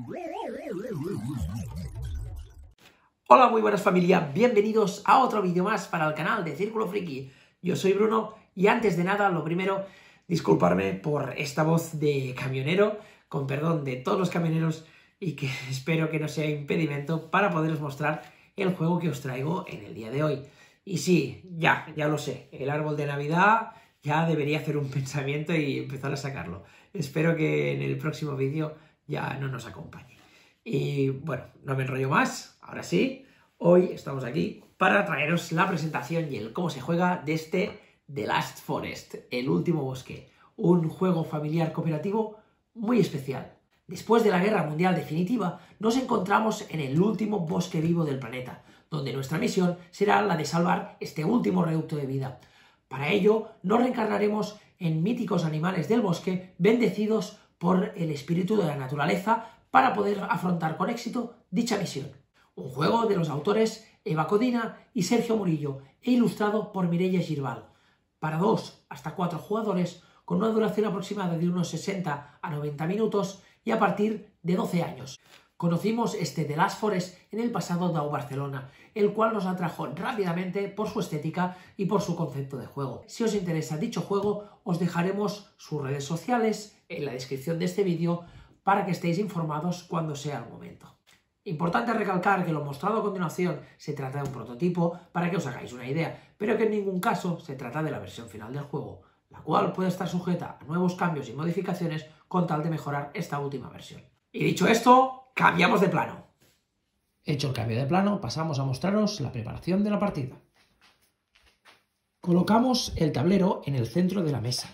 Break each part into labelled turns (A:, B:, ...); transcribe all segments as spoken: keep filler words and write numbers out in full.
A: Hola, muy buenas familia, bienvenidos a otro vídeo más para el canal de Círculo Friki. Yo soy Bruno y antes de nada, lo primero, disculparme por esta voz de camionero, con perdón de todos los camioneros y que espero que no sea impedimento para poderos mostrar el juego que os traigo en el día de hoy. Y sí, ya, ya lo sé, el árbol de Navidad ya debería hacer un pensamiento y empezar a sacarlo. Espero que en el próximo vídeo ya no nos acompañe. Y bueno, no me enrollo más, ahora sí, hoy estamos aquí para traeros la presentación y el cómo se juega de este The Last Forest, el último bosque, un juego familiar cooperativo muy especial. Después de la Guerra Mundial definitiva, nos encontramos en el último bosque vivo del planeta, donde nuestra misión será la de salvar este último reducto de vida. Para ello, nos reencarnaremos en míticos animales del bosque bendecidos por el espíritu de la naturaleza para poder afrontar con éxito dicha misión. Un juego de los autores Eva Codina y Sergio Murillo e ilustrado por Mireia Girbal. Para dos hasta cuatro jugadores con una duración aproximada de unos sesenta a noventa minutos y a partir de doce años. Conocimos este The Last Forest en el pasado D A O Barcelona, el cual nos atrajo rápidamente por su estética y por su concepto de juego. Si os interesa dicho juego, os dejaremos sus redes sociales en la descripción de este vídeo para que estéis informados cuando sea el momento. Importante recalcar que lo mostrado a continuación se trata de un prototipo para que os hagáis una idea, pero que en ningún caso se trata de la versión final del juego, la cual puede estar sujeta a nuevos cambios y modificaciones con tal de mejorar esta última versión. Y dicho esto, cambiamos de plano. Hecho el cambio de plano, pasamos a mostraros la preparación de la partida. Colocamos el tablero en el centro de la mesa.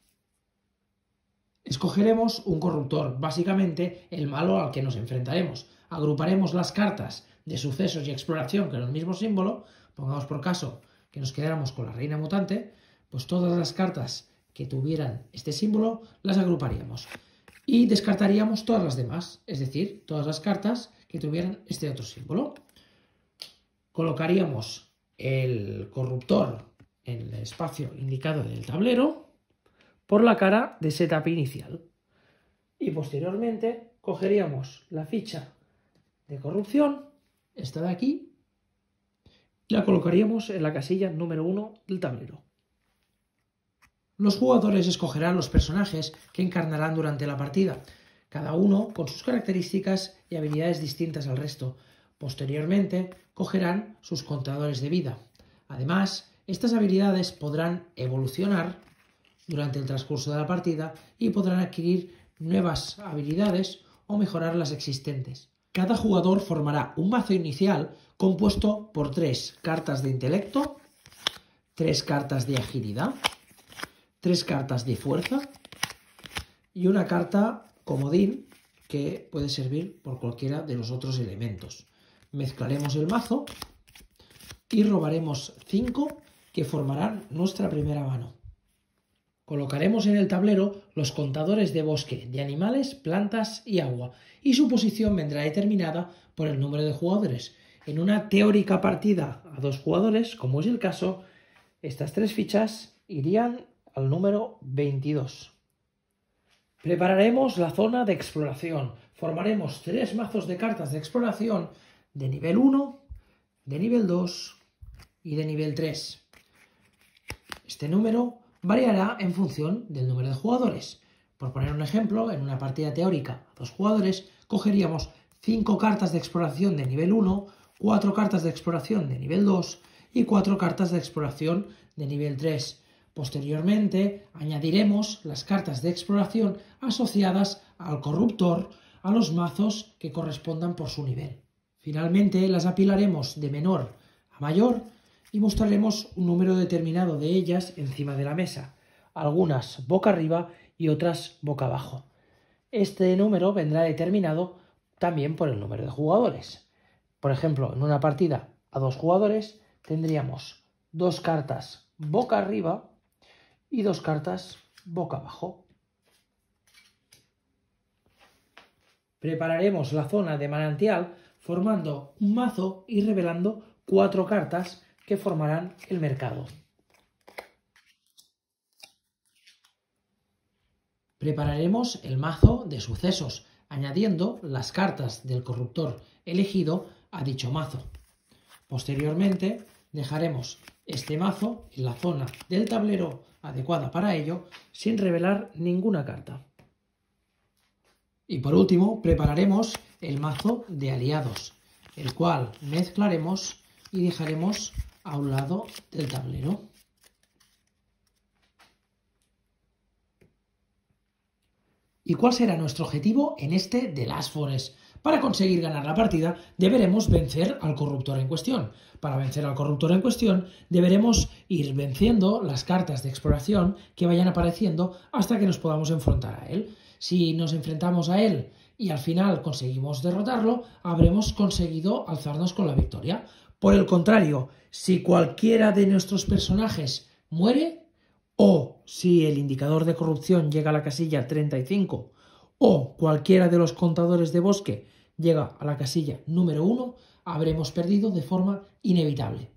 A: Escogeremos un corruptor, básicamente el malo al que nos enfrentaremos. Agruparemos las cartas de sucesos y exploración con el mismo símbolo. Pongamos por caso que nos quedáramos con la reina mutante, pues todas las cartas que tuvieran este símbolo las agruparíamos. Y descartaríamos todas las demás, es decir, todas las cartas que tuvieran este otro símbolo. Colocaríamos el corruptor en el espacio indicado del tablero por la cara de setup inicial. Y posteriormente cogeríamos la ficha de corrupción, esta de aquí, y la colocaríamos en la casilla número uno del tablero. Los jugadores escogerán los personajes que encarnarán durante la partida, cada uno con sus características y habilidades distintas al resto. Posteriormente cogerán sus contadores de vida. Además, estas habilidades podrán evolucionar durante el transcurso de la partida y podrán adquirir nuevas habilidades o mejorar las existentes. Cada jugador formará un mazo inicial compuesto por tres cartas de intelecto, tres cartas de agilidad, tres cartas de fuerza y una carta comodín que puede servir por cualquiera de los otros elementos. Mezclaremos el mazo y robaremos cinco que formarán nuestra primera mano. Colocaremos en el tablero los contadores de bosque, de animales, plantas y agua, y su posición vendrá determinada por el número de jugadores. En una teórica partida a dos jugadores, como es el caso, estas tres fichas irían al número veintidós. Prepararemos la zona de exploración. Formaremos tres mazos de cartas de exploración de nivel uno, de nivel dos y de nivel tres. Este número variará en función del número de jugadores. Por poner un ejemplo, en una partida teórica a dos jugadores, cogeríamos cinco cartas de exploración de nivel uno, cuatro cartas de exploración de nivel dos y cuatro cartas de exploración de nivel tres. Posteriormente, añadiremos las cartas de exploración asociadas al corruptor a los mazos que correspondan por su nivel. Finalmente, las apilaremos de menor a mayor y mostraremos un número determinado de ellas encima de la mesa, algunas boca arriba y otras boca abajo. Este número vendrá determinado también por el número de jugadores. Por ejemplo, en una partida a dos jugadores tendríamos dos cartas boca arriba y dos cartas boca abajo. Prepararemos la zona de manantial formando un mazo y revelando cuatro cartas que formarán el mercado. Prepararemos el mazo de sucesos. añadiendo las cartas del corruptor elegido a dicho mazo. Posteriormente dejaremos este mazo en la zona del tablero adecuada para ello sin revelar ninguna carta. Y por último prepararemos el mazo de aliados, el cual mezclaremos y dejaremos a un lado del tablero. ¿Y cuál será nuestro objetivo en este The Last Forest? Para conseguir ganar la partida deberemos vencer al corruptor en cuestión. Para vencer al corruptor en cuestión deberemos ir venciendo las cartas de exploración que vayan apareciendo hasta que nos podamos enfrentar a él. Si nos enfrentamos a él y al final conseguimos derrotarlo, habremos conseguido alzarnos con la victoria. Por el contrario, si cualquiera de nuestros personajes muere, o si el indicador de corrupción llega a la casilla treinta y cinco, o cualquiera de los contadores de bosque llega a la casilla número uno, habremos perdido de forma inevitable.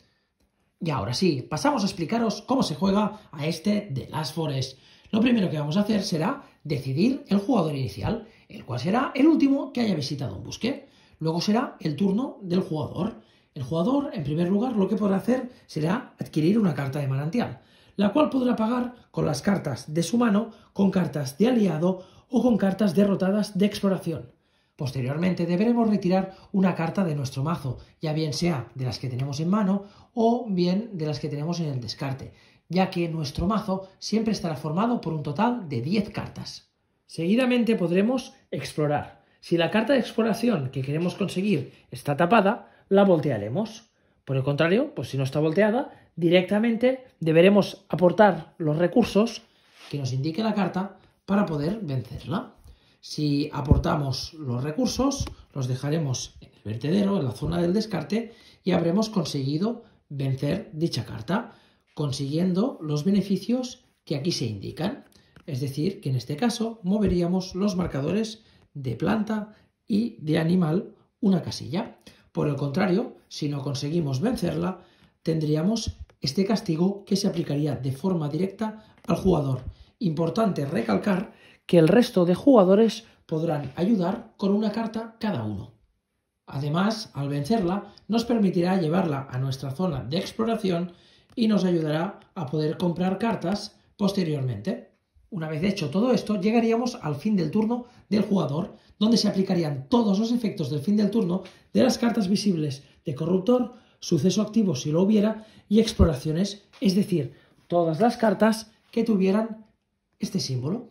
A: Y ahora sí, pasamos a explicaros cómo se juega a este The Last Forest. Lo primero que vamos a hacer será decidir el jugador inicial, el cual será el último que haya visitado un bosque. Luego será el turno del jugador. El jugador, en primer lugar, lo que podrá hacer será adquirir una carta de manantial, la cual podrá pagar con las cartas de su mano, con cartas de aliado o con cartas derrotadas de exploración. Posteriormente deberemos retirar una carta de nuestro mazo, ya bien sea de las que tenemos en mano o bien de las que tenemos en el descarte, ya que nuestro mazo siempre estará formado por un total de diez cartas. Seguidamente podremos explorar. Si la carta de exploración que queremos conseguir está tapada, la voltearemos. Por el contrario, pues si no está volteada, directamente deberemos aportar los recursos que nos indique la carta para poder vencerla. Si aportamos los recursos, los dejaremos en el vertedero, en la zona del descarte, y habremos conseguido vencer dicha carta, consiguiendo los beneficios que aquí se indican. Es decir, que en este caso moveríamos los marcadores de planta y de animal una casilla. Por el contrario, si no conseguimos vencerla, tendríamos este castigo que se aplicaría de forma directa al jugador. Importante recalcar que el resto de jugadores podrán ayudar con una carta cada uno. Además, al vencerla, nos permitirá llevarla a nuestra zona de exploración y nos ayudará a poder comprar cartas posteriormente. Una vez hecho todo esto, llegaríamos al fin del turno del jugador, donde se aplicarían todos los efectos del fin del turno de las cartas visibles de corruptor, suceso activo si lo hubiera, y exploraciones, es decir, todas las cartas que tuvieran este símbolo.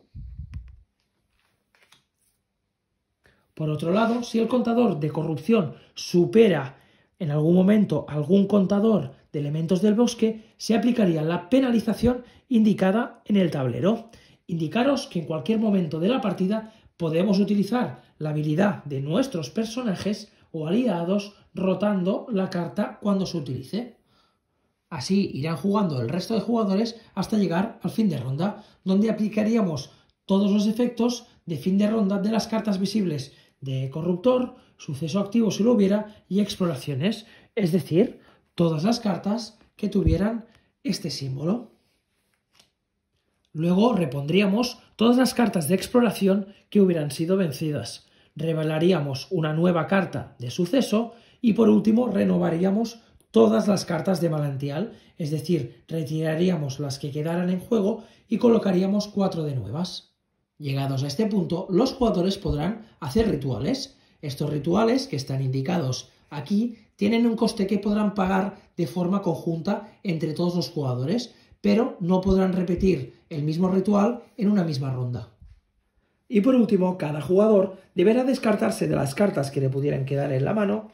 A: Por otro lado, si el contador de corrupción supera en algún momento algún contador de elementos del bosque, se aplicaría la penalización indicada en el tablero. Indicaros que en cualquier momento de la partida podemos utilizar la habilidad de nuestros personajes o aliados rotando la carta cuando se utilice. Así irán jugando el resto de jugadores hasta llegar al fin de ronda, donde aplicaríamos todos los efectos de fin de ronda de las cartas visibles de corruptor, suceso activo si lo hubiera y exploraciones, es decir, todas las cartas que tuvieran este símbolo. Luego repondríamos todas las cartas de exploración que hubieran sido vencidas. Revelaríamos una nueva carta de suceso y por último renovaríamos todas las cartas de manantial, es decir, retiraríamos las que quedaran en juego y colocaríamos cuatro de nuevas. Llegados a este punto, los jugadores podrán hacer rituales. Estos rituales, que están indicados aquí, tienen un coste que podrán pagar de forma conjunta entre todos los jugadores, pero no podrán repetir el mismo ritual en una misma ronda. Y por último, cada jugador deberá descartarse de las cartas que le pudieran quedar en la mano,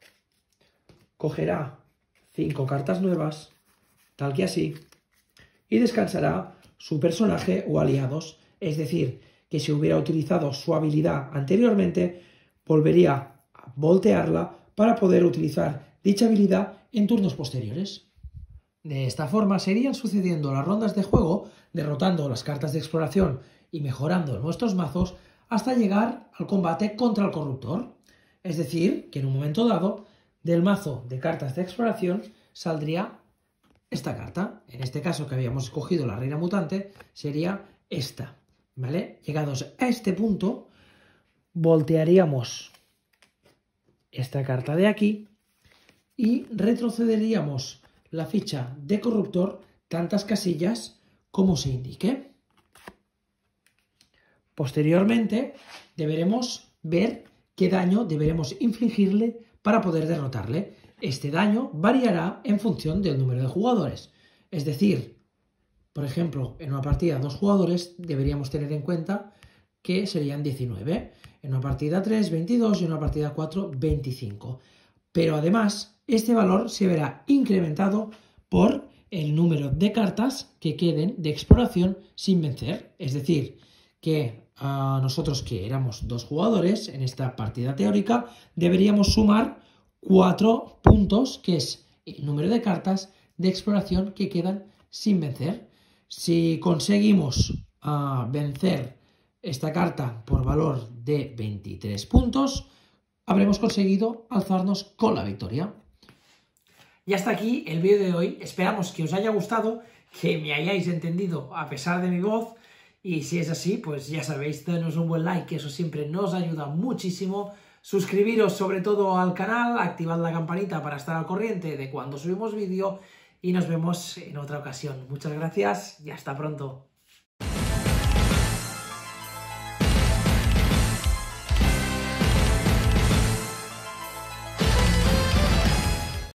A: cogerá cinco cartas nuevas, tal que así, y descansará su personaje o aliados, es decir, que si hubiera utilizado su habilidad anteriormente, volvería a voltearla para poder utilizar dicha habilidad en turnos posteriores. De esta forma se irían sucediendo las rondas de juego, derrotando las cartas de exploración y mejorando nuestros mazos hasta llegar al combate contra el corruptor. Es decir, que en un momento dado, del mazo de cartas de exploración saldría esta carta. En este caso que habíamos escogido la reina mutante, sería esta. ¿Vale? Llegados a este punto, voltearíamos esta carta de aquí y retrocederíamos la ficha de corruptor tantas casillas como se indique. Posteriormente deberemos ver qué daño deberemos infligirle para poder derrotarle. Este daño variará en función del número de jugadores. Es decir, por ejemplo, en una partida de dos jugadores deberíamos tener en cuenta que serían diecinueve. En una partida tres, veintidós y en una partida cuatro, veinticinco. Pero además, este valor se verá incrementado por el número de cartas que queden de exploración sin vencer. Es decir, que a nosotros que éramos dos jugadores en esta partida teórica, deberíamos sumar cuatro puntos, que es el número de cartas de exploración que quedan sin vencer. Si conseguimos uh, vencer esta carta por valor de veintitrés puntos, habremos conseguido alzarnos con la victoria. Y hasta aquí el vídeo de hoy. Esperamos que os haya gustado, que me hayáis entendido a pesar de mi voz. Y si es así, pues ya sabéis, danos un buen like, que eso siempre nos ayuda muchísimo. Suscribiros sobre todo al canal, activad la campanita para estar al corriente de cuando subimos vídeo y nos vemos en otra ocasión. Muchas gracias y hasta pronto.